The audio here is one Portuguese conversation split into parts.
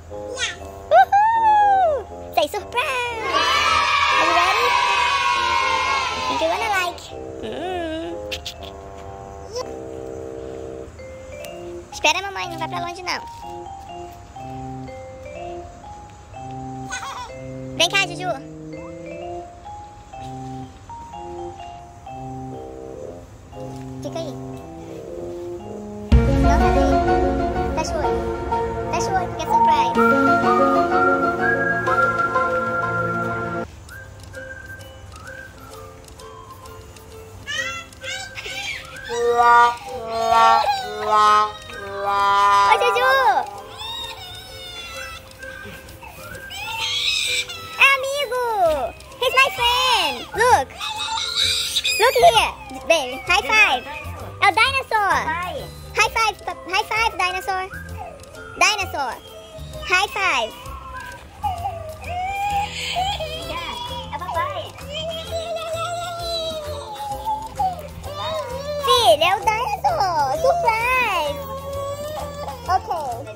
Woohoo! Say surprise! Are you ready? I think you're gonna like. Espera a mamãe, não vai pra longe não. Vem cá, Juju. Fica aí. Não vai ver. Fecha o olho. Fecha o olho porque é surprise. Oi, Juju. É amigo. He's my friend. Look. Look here, baby. High five. É o dinosaur. High five. High five, dinosaur. Dinosaur. High five. É papai. Filho, é o dinosaur. Surprise. Ok.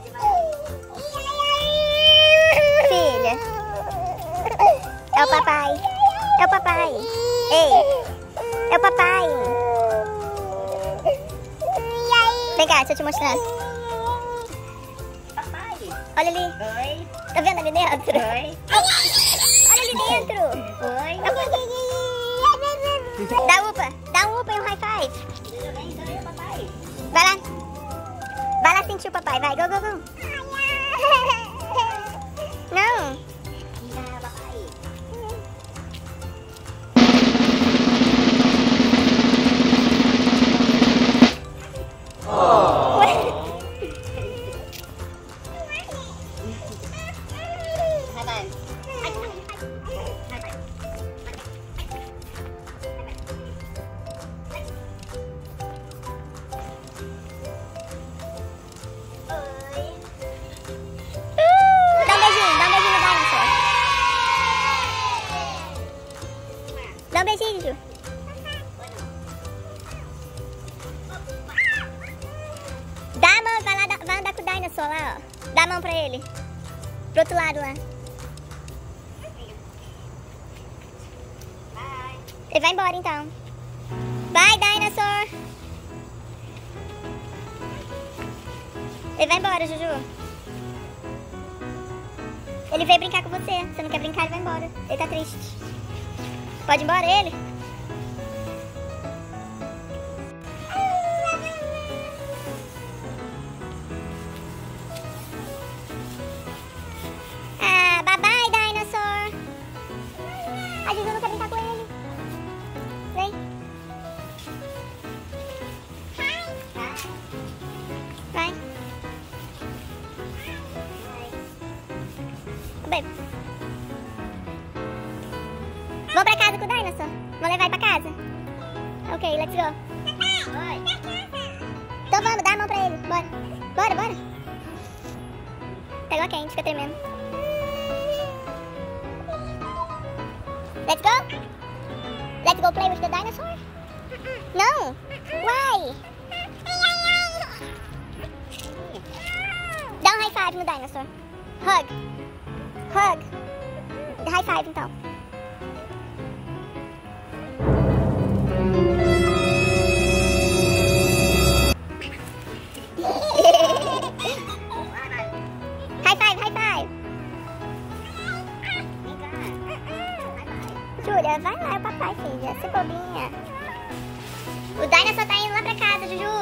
Filha. É o papai. É o papai. Ei. É o papai. Vem cá, deixa eu te mostrar. Papai. Olha ali. Oi. Tá vendo ali dentro? Oi. Olha ali dentro. Oi. Dá upa. Dá um upa e um high five. Vai lá. Vai lá sentir o papai. Vai, go, go, go. Não. Dá um beijinho, Ju. Dá a mão, vai lá, vai andar com o dinosaur lá, ó. Dá a mão pra ele. Pro outro lado lá. Ele vai embora então. Vai, dinosaur. Ele vai embora, Juju. Ele veio brincar com você. Você não quer brincar, ele vai embora. Ele tá triste. Pode ir embora ele? Ah, bye bye, dinosaur. A Juju não quer brincar com ele. Vem. Vai. Bem. Vamos pra casa com o dinosaur? Vamos levar ele pra casa? Ok, let's go. Então vamos, dá a mão pra ele. Bora. Bora, bora. Pegou quente, fica tremendo. Let's go? Let's go play with the dinosaur? Não. Why? Dá um high five no dinosaur. Hug. Hug. High five então. High five, high five. Júlia, vai lá, é o papai, filha. Se bobinha. O dinosaur tá indo lá pra casa, Juju.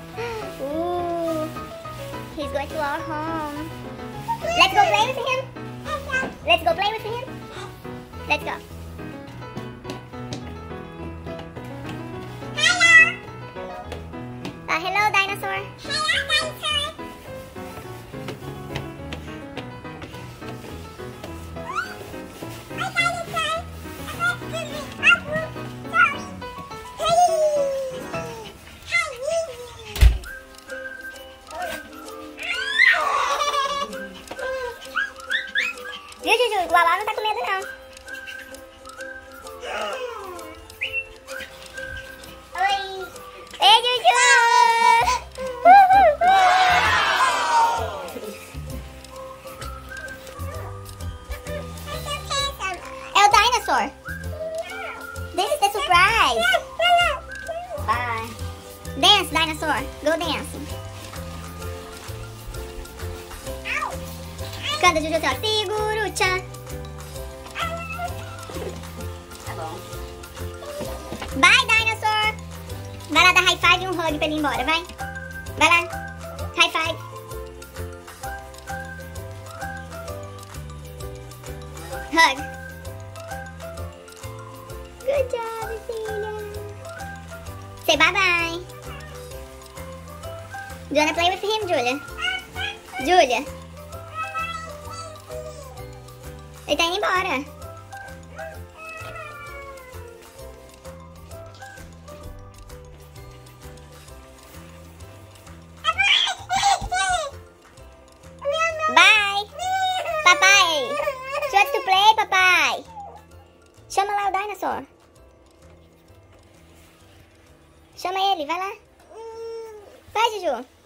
He's going to our home. Let's go play with him. Let's go play with him. Let's go. Hello, dinosaur. Hello, dinosaur. Hi, dinosaur. Viu, Juju? O Alá não tá com medo, não. Oi. Ei, Juju. dinosaur. This is the surprise. Bye. Dance, dinosaur. Go dance. Canta, Juju, assim, ó. Seguro-chan. Tá bom. Bye, dinosaur. Vai lá dar high five e um hug pra ele ir embora, vai. Vai lá. High five. Hug. Good job, filha. Say bye-bye. Do you wanna play with him, Julia? Julia. Ele tá indo embora. Bye. Papai. She wants to play, papai. Chama lá o dinosaur. Chama ele, vai lá. Vai, Juju.